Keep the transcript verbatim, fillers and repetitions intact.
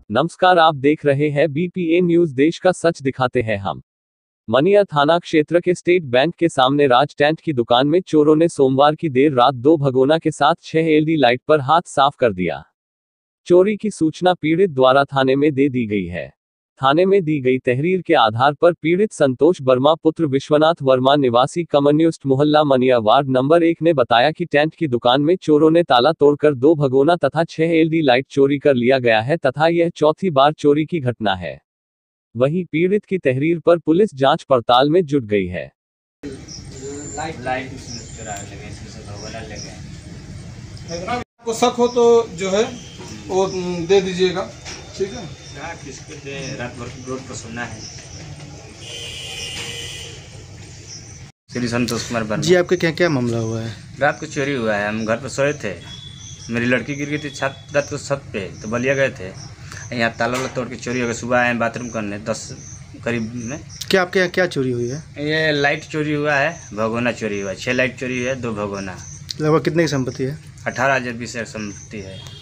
नमस्कार, आप देख रहे हैं बीपीए न्यूज। देश का सच दिखाते हैं हम। मनिया थाना क्षेत्र के स्टेट बैंक के सामने राज टेंट की दुकान में चोरों ने सोमवार की देर रात दो भगोना के साथ छह एलईडी लाइट पर हाथ साफ कर दिया। चोरी की सूचना पीड़ित द्वारा थाने में दे दी गई है। थाने में दी गई तहरीर के आधार पर पीड़ित संतोष वर्मा पुत्र विश्वनाथ वर्मा निवासी कम्युनिस्ट मोहल्ला मनिया वार्ड नंबर एक ने बताया कि टेंट की दुकान में चोरों ने ताला तोड़कर दो भगोना तथा छह एलईडी लाइट चोरी कर लिया गया है तथा यह चौथी बार चोरी की घटना है। वहीं पीड़ित की तहरीर पर पुलिस जांच पड़ताल में जुट गई है। लाइट लाइट आपको शक हो तो जो है वो दे दीजिएगा, ठीक है। किसके दे, रात भर रोड पर सोना है। श्री संतोष कुमार वर्मा जी, आपके क्या क्या मामला हुआ है? रात को चोरी हुआ है। हम घर पर सोए थे, मेरी लड़की गिर गई थी छत रात को छत पे, तो बलिया गए थे। यहाँ ताला वाला तोड़ के चोरी हो गया। सुबह आए बाथरूम करने दस करीब में। क्या आपके यहाँ क्या चोरी हुई है? ये लाइट चोरी हुआ है, भगोना चोरी हुआ है। छः लाइट चोरी है, दो भगोना। लगभग कितने की संपत्ति है? अठारह हजार बीस हजार संपत्ति है।